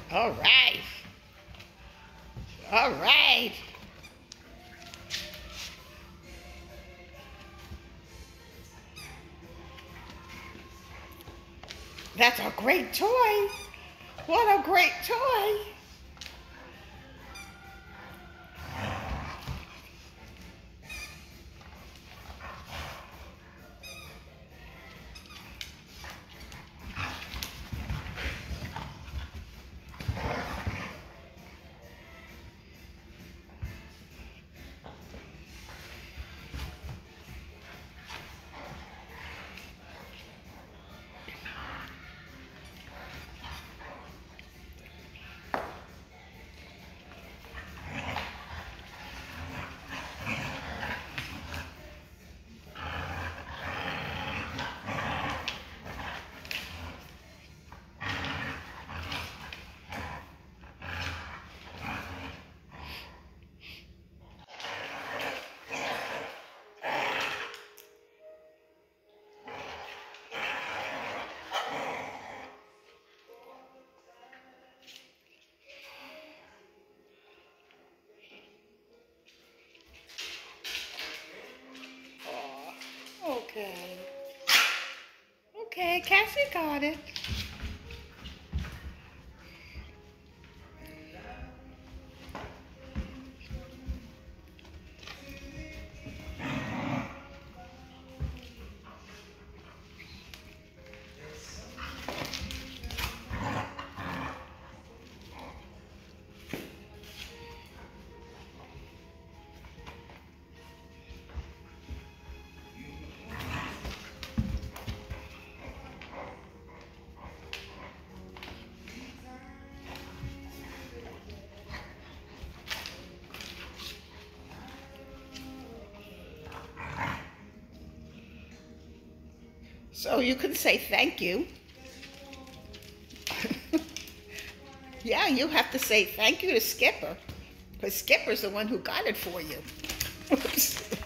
All right. All right. That's a great toy. What a great toy. Okay. Okay, Cassie got it. So you can say thank you. Yeah, you have to say thank you to Skipper, because Skipper's the one who got it for you. Oops.